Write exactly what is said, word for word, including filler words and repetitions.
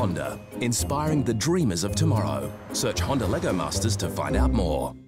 Honda, inspiring the dreamers of tomorrow. Search Honda Lego Masters to find out more.